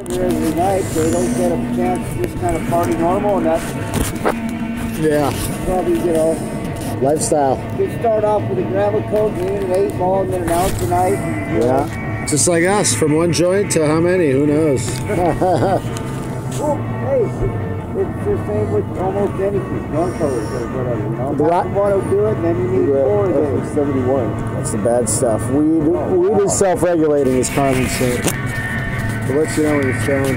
Every night they don't get a chance to just kind of party normal, and that's probably, you know, lifestyle. They start off with a gravel coat, and then an 8 ball, and then an ounce a night. And, just like us, from one joint to how many? Who knows? Well, hey, it's the same with almost anything, Norcos or whatever. You know, you want to do it, and then you need 4 days. 71. That's the bad stuff. Weed is self-regulating, as Carmen said. It lets you know when you're stoned.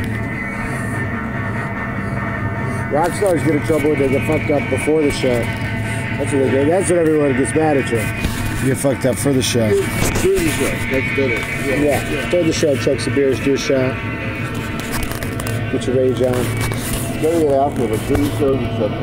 Rock stars get in trouble when they get fucked up before the show. That's what they do. That's what everyone gets mad at you. You get fucked up for the show. During the show, that's better. Yeah. Before the show, chug some beers, do a shot. Get your rage on. Better get after the pretty shows, etc.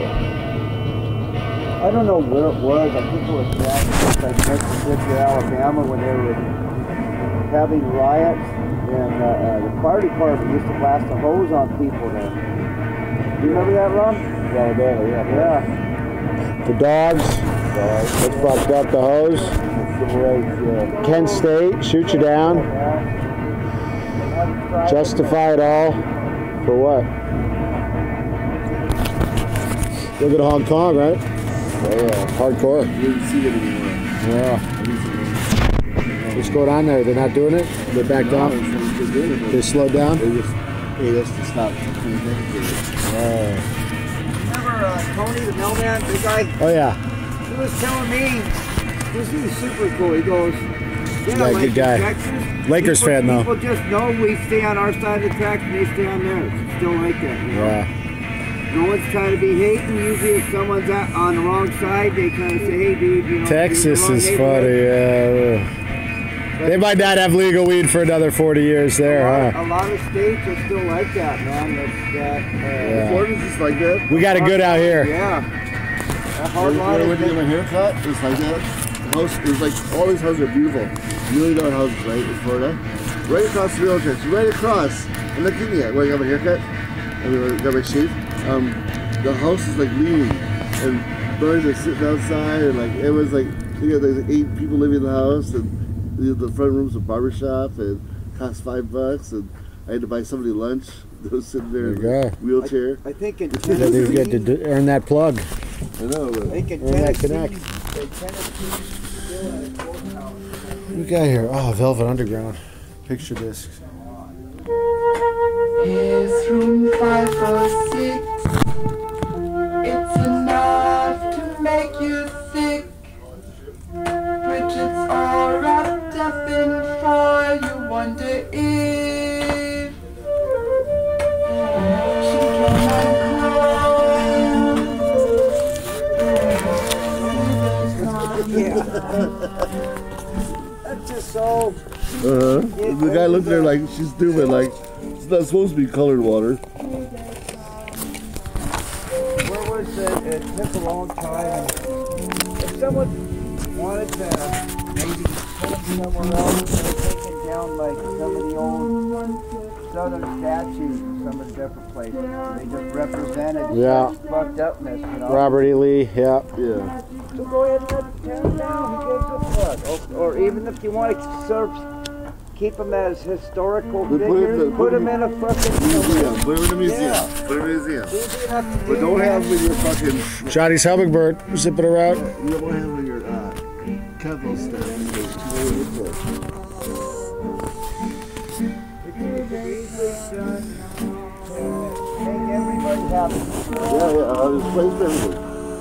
I don't know where it was. I think it was back in Mississippi, Alabama, when they were having riots, and the fire department used to blast a hose on people there. Do you remember that, Ron? Yeah. The dogs. That's fucked up. The hose. Kent State, shoot you down. Justify it all. For what? Look at Hong Kong, right? Hardcore. You didn't see it anymore. Yeah. What's going on there? They're not doing it? They backed off? They slowed down? They just paid us to stop. Remember Tony, the mailman, big guy? Oh, yeah. He was telling me, this is super cool. He goes, yeah, good guy. Texas, Lakers fan, though. People just know we stay on our side of the track and they stay on theirs. It's still like that, you know? Yeah. No one's trying to be hating. Usually if someone's on the wrong side, they kind of say, hey, dude, you know. Texas is funny, yeah. They might not have legal weed for another 40 years there, A lot of states are still like that, man. Florida's just like that. We got it good out here. Yeah. Hard line. When you get my haircut, it's like that. The house, it was like, all these houses are beautiful. $1 million houses, right, in Florida. Right across the railroad tracks, right across. And look at me, where I got my haircut, I got my shave. The house is like leaning, and birds are sitting outside, and like, it was like, you got like 8 people living in the house, and the front room's a barbershop, and it cost $5, and I had to buy somebody lunch. They was sitting there in a wheelchair. I think in Tennessee, you get to earn that plug. I know, but I think in earn that connect. What we got here? Oh, Velvet Underground. Picture discs. Here's room 506. It's enough to make you sick. Bridget's all wrapped up in foil. You wonder if she can That's just so. The guy looked at her like she's stupid, like it's not supposed to be colored water. Where was it? It took a long time. If someone wanted to maybe put them somewhere else, they're taking down like some of the old southern statues in some of the different places. They just represented fucked upness, you know. Robert E. Lee, yeah. So go ahead and let them tear them down. Who gives a fuck? Or even if you want to keep them as historical figures, put them in a fucking museum. Put them in a museum. Put them in a museum. But don't have them in your fucking Johnny's Hummingbird, zipping around. You don't want to have them in your capital stuff. Make everybody happy. Yeah, there's a place for everything.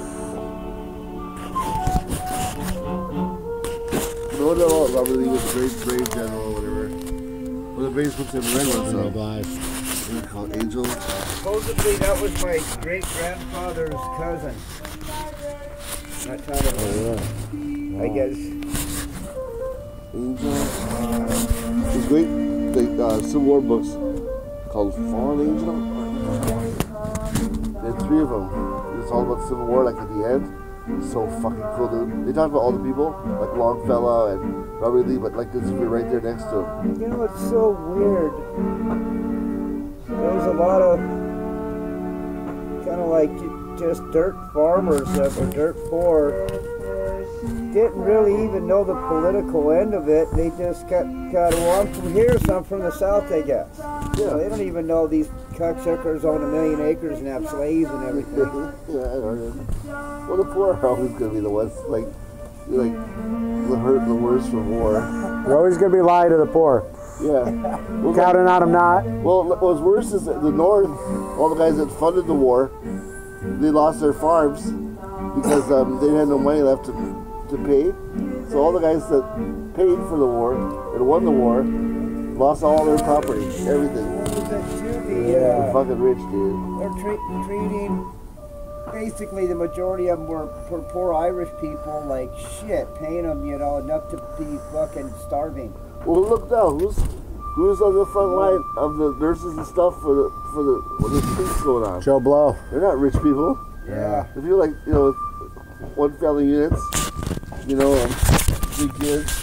No, Robert Lee was a great brave general or whatever. Well, the base books in the red one, so. They're called Angel. Supposedly that was my great-grandfather's cousin. Not kind of I guess. Angel. There's great Civil War books called Fallen Angel. There are 3 of them. It's all about Civil War, like at the end. It's so fucking cool, dude. They talk about all the people, like Longfellow and Robert Lee, but like this is right there next to him. You know, it's so weird. There's a lot of kind of like just dirt farmers that were dirt poor. Didn't really even know the political end of it. They just got along from here, some from the south, I guess. So they don't even know these cocksuckers own 1 million acres and have slaves and everything. Yeah, I know. Well, the poor are always going to be the ones, like the hurt the worst from war. We're always going to be lying to the poor. Yeah. Well, Counting on them not. well, what's worse is that the North, all the guys that funded the war, they lost their farms because they had no money left to pay. So all the guys that paid for the war and won the war lost all their property, everything. They're fucking rich, dude. They're treating, basically the majority of them were poor Irish people like shit, paying them, you know, enough to be fucking starving. Well, look now, who's on the front line of the nurses and stuff for when the streets going on? Joe Blow. They're not rich people. Yeah. If you're like, you know, one family units, you know, 3 kids.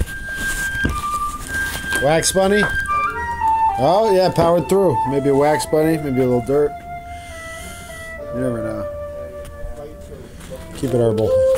Wax bunny? Oh, yeah, powered through. Maybe a wax bunny, maybe a little dirt. You never know. Keep it herbal.